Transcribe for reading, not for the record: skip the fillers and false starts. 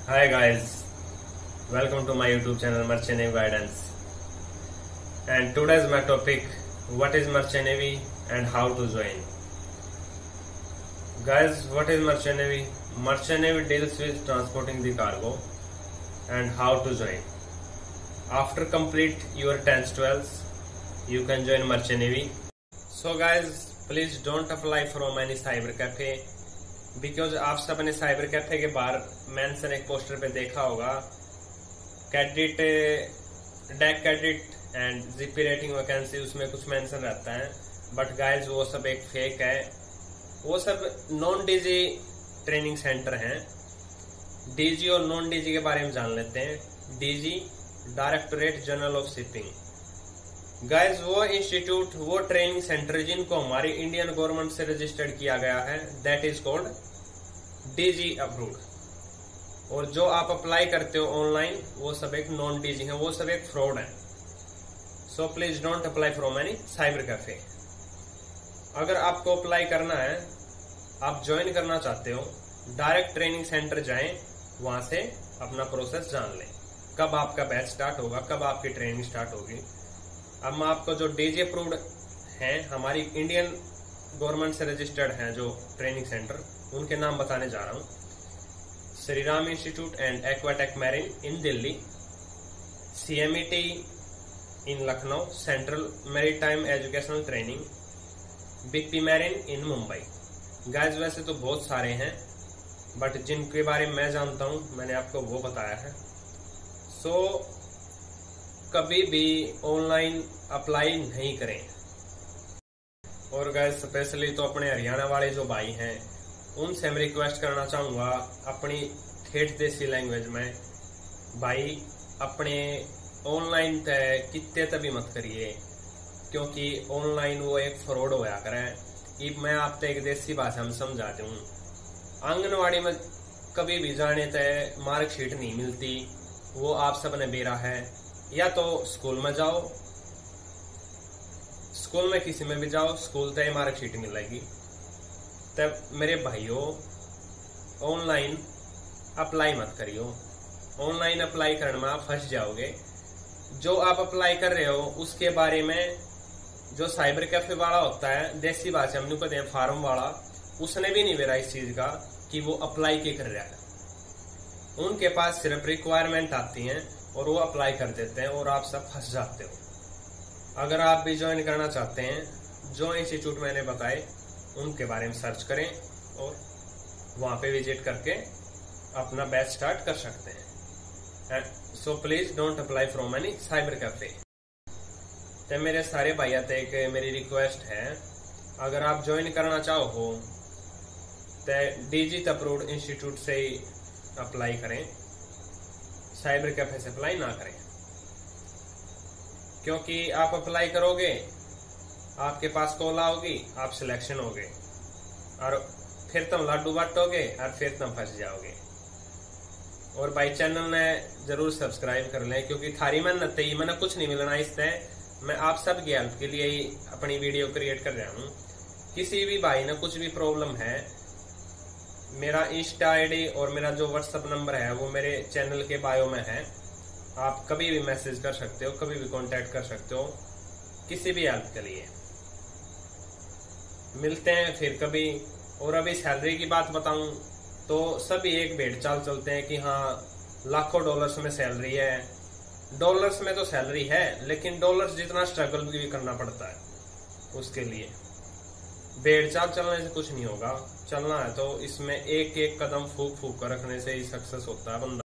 Hi guys, welcome to my YouTube channel Merchant Navy Guidance. And today's my topic: what is Merchant Navy and how to join. Guys, what is Merchant Navy? Merchant Navy deals with transporting the cargo and how to join. After complete your 10th 12th, you can join Merchant Navy. So guys, please don't apply from any cyber cafe. Because आप सब ने cyber cafe के बाहर mention एक poster पे देखा होगा, cadet deck cadet and GP rating vacancy, उसमें कुछ मेंशन रहता है। बट गाइज वो सब एक फेक है, वो सब नॉन डीजी ट्रेनिंग सेंटर हैं। डीजी और नॉन डीजी के बारे में जान लेते हैं। DG directorate general of shipping. Guys वो इंस्टीट्यूट, वो ट्रेनिंग सेंटर जिनको हमारी इंडियन गवर्नमेंट से रजिस्टर्ड किया गया है, that is called DG approved. और जो आप अप्लाई करते हो ऑनलाइन, वो सब एक नॉन डीजी है, वो सब एक फ्रॉड है। So please don't apply from any cyber cafe. अगर आपको अप्लाई करना है, आप ज्वाइन करना चाहते हो, डायरेक्ट ट्रेनिंग सेंटर जाएं, वहां से अपना प्रोसेस जान लें, कब आपका बैच स्टार्ट होगा, कब आपकी ट्रेनिंग स्टार्ट होगी। अब मैं आपको जो डीजी अप्रूव्ड हैं, हमारी इंडियन गवर्नमेंट से रजिस्टर्ड हैं जो ट्रेनिंग सेंटर, उनके नाम बताने जा रहा हूं। Shri Ram institute and aquatech marine in Delhi, CMET in Lucknow, central maritime educational training, BP marine in Mumbai. Guys वैसे तो बहुत सारे हैं, बट जिनके बारे में मैं जानता हूं, मैंने आपको वो बताया है। सो कभी भी ऑनलाइन अप्लाई नहीं करें। और गाइस स्पेशली तो अपने हरियाणा वाले जो भाई हैं, उनसे मैं रिक्वेस्ट करना चाहूंगा अपनी ठेठ देसी लैंग्वेज में, भाई अपने ऑनलाइन तय कितने तभी मत करिए, क्योंकि ऑनलाइन वो एक फ्रॉड होया करे। अब मैं आपको एक देसी भाषा में समझा दूं। आंगनवाड़ी में कभी भी जाने तय मार्कशीट नहीं मिलती, वो आप सबने बेरा है। या तो स्कूल में जाओ, स्कूल में किसी में भी जाओ, स्कूल तय मार्कशीट मिलेगी। तब मेरे भाइयों, ऑनलाइन अप्लाई मत करियो। ऑनलाइन अप्लाई करने में आप फंस जाओगे। जो आप अप्लाई कर रहे हो उसके बारे में जो साइबर कैफे वाला होता है, देसी भाषा में कहते हैं फार्म वाला, उसने भी नहीं मेरा इस चीज का कि वो अप्लाई के कर रहा है। उनके पास सिर्फ रिक्वायरमेंट आती है और वो अप्लाई कर देते हैं और आप सब फंस जाते हो। अगर आप भी ज्वाइन करना चाहते हैं, जो इंस्टीट्यूट मैंने बताए उनके बारे में सर्च करें और वहां पे विजिट करके अपना बैच स्टार्ट कर सकते हैं। So please don't apply from any cyber cafe. तो मेरे सारे भाइयों तक मेरी रिक्वेस्ट है, अगर आप ज्वाइन करना चाहो तो डीजी अप्रूव्ड इंस्टीट्यूट से ही अप्लाई करें, साइबर कैफे से अप्लाई ना करें। क्योंकि आप अप्लाई करोगे, आपके पास कॉल आओगी, आप सिलेक्शन होगे और फिर तुम लाडू बांटोगे और फिर तुम फंस जाओगे। और भाई चैनल ने जरूर सब्सक्राइब कर लें, क्योंकि थारी मेहनत ही मैंने कुछ नहीं मिलना। इससे मैं आप सब की हेल्प के लिए ही अपनी वीडियो क्रिएट कर रहा हूँ। किसी भी भाई ने कुछ भी प्रॉब्लम है, मेरा इंस्टा आईडी और मेरा जो व्हाट्सएप नंबर है वो मेरे चैनल के बायो में है। आप कभी भी मैसेज कर सकते हो, कभी भी कांटेक्ट कर सकते हो, किसी भी हेल्प के लिए। मिलते हैं फिर कभी। और अभी सैलरी की बात बताऊं तो सभी एक भेड़ चाल चलते हैं कि हाँ लाखों डॉलर्स में सैलरी है। डॉलर्स में तो सैलरी है, लेकिन डॉलर्स जितना स्ट्रगल भी करना पड़ता है उसके लिए। भेड़ चाल चलने से कुछ नहीं होगा। चलना है तो इसमें एक एक कदम फूक फूक कर रखने से ही सक्सेस होता है बंदा।